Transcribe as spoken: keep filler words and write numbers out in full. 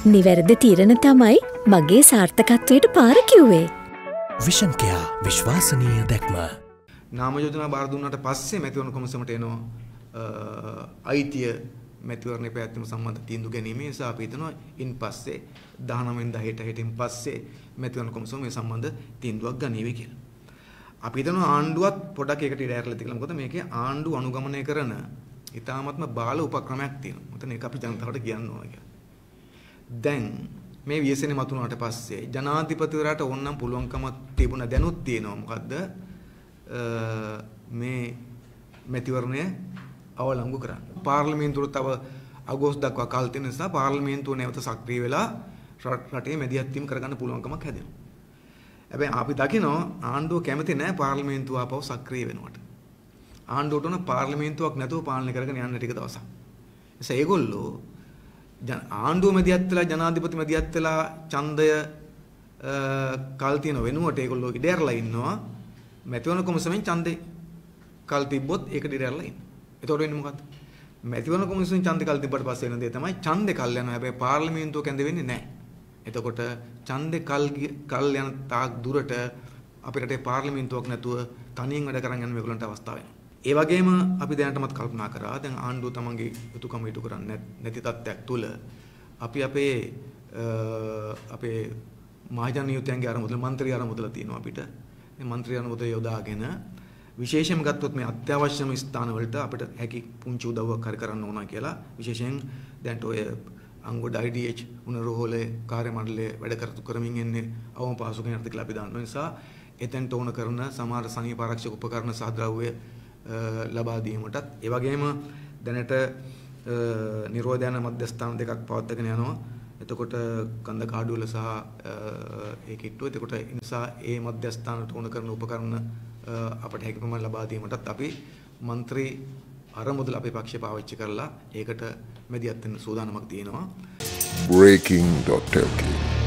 නිවැරදි තීරණ තමයි මගේ සාර්ථකත්වයට පාර කිව්වේ. විෂන් කෙයා විශ්වාසනීය දැක්ම. නාම යෝජනා බාර දුන්නාට පස්සේ මැතිවරණ කොමිසමට එනවා අයිතිය මැතිවරණ පැවැත්වීම සම්බන්ධ තීන්දුව ගැනීම නිසා අපි හිතනවා ඉන් පස්සේ දහනවය වෙනිදා හෙට හෙටින් පස්සේ මැතිවරණ කොමිසම මේ සම්බන්ධ තීන්දුවක් ගනීවි කියලා. අපි හිතනවා ආණ්ඩුවත් පොඩක් ඒකට ඉඩ ඇරලා තියෙනවා. මොකද මේකේ ආණ්ඩුව අනුගමනය කරන ඉතාමත්ම බාල උපක්‍රමයක් තියෙනවා. මොකද මේක අපි ජනතාවට කියන්න ඕන කියලා. දැන් මේ ව්‍යසනේ මතුනාට පස්සේ ජනාධිපතිවරයාට ඕනනම් පුළුවන්කම තිබුණා දැනුත් තියෙනවා. මොකද්ද මේ මැතිවරණය අවලංගු කරන්න. පාර්ලිමේන්තුව තව අගෝස්තු දක්වා කල් තියෙන නිසා පාර්ලිමේන්තුව නැවත සක්‍රිය වෙලා රටේ මැදිහත් වීම කරගන්න පුළුවන්කමක් හැදෙනවා. හැබැයි අපි දකිනවා ආණ්ඩුව කැමති නැහැ පාර්ලිමේන්තුව ආපහු සක්‍රිය වෙනවට. ආණ්ඩුවට උන පාර්ලිමේන්තුවක් නැතුව පාලනය කරගෙන යන්න ටික දවසක්. එසේ ඒගොල්ලෝ ආණ්ඩුව මැදිහත් වෙලා ජනාධිපති මැදිහත් වෙලා ඡන්දය කල් තියෙන වෙනුවට ඒගොල්ලෝ ඉඩ ඇරලා ඉන්නවා. මැතිවරණ කොමිසමෙන් ඡන්දේ කල් තිබ්බොත් ඒකට ඉඩ ඇරලා ඉන්නවා. එතකොට වෙන්නේ මොකද්ද? මැතිවරණ කොමිසමෙන් ඡන්දේ කල් තිබ්බට පස්සේ වෙන දේ තමයි ඡන්දේ කල් යනවා. හැබැයි පාර්ලිමේන්තුව කැඳ වෙන්නේ නැහැ. එතකොට ඡන්දේ කල් කල් යන තාක් දුරට අපේ රටේ පාර්ලිමේන්තුවක් නැතුව තනියෙන් වැඩ කරන් යන මේගොල්ලන්ට අවස්ථාව වෙනවා. ඒ වගේම අපි දැනටමත් කල්පනා කරා දැන් ආණ්ඩුව තමන්ගේ යුතුකම ඉටු කරන්නේ නැති තත්ත්වයක් තුල අපි අපේ අපේ මහජන නියුතයන්ගේ අරමුදල മന്ത്രി අරමුදල තියෙනවා අපිට. මේ മന്ത്രി අරමුදල යොදාගෙන විශේෂයෙන්ම ගත්තොත් මේ අත්‍යවශ්‍යම ස්ථාන වලට අපිට හැකි පුංචි උදව්වක් හරි කරන්න ඕන කියලා විශේෂයෙන් දැන්ට ඔය අංගොඩ I D H උනරෝහලේ කාර්ය මණ්ඩලයේ වැඩ කටයුතු කරමින් ඉන්නේ අවම පාසුකම් යටතේ කියලා අපි දන්නවා. නිසා එතෙන්ට ඕන කරන සමහර සනීප ආරක්ෂක උපකරණ සහ ද්‍රව්‍ය ලබා දීමටත් ඒ වගේම දැනට නිරෝධයන මධ්‍යස්ථාන දෙකක් පවත්වාගෙන යනවා. එතකොට කන්ද කාඩුවල සහ ඒ කිට්ටුව. එතකොට ඒ නිසා ඒ මධ්‍යස්ථානට ඕන කරන උපකරණ අපට හැකි ප්‍රමාණය ලබා දීමටත් අපි മന്ത്രി අරමුදල අපේ පක්ෂය පාවිච්චි කරලා ඒකට මැදිහත් වෙන්න සූදානමක් තියෙනවා. breaking dot L K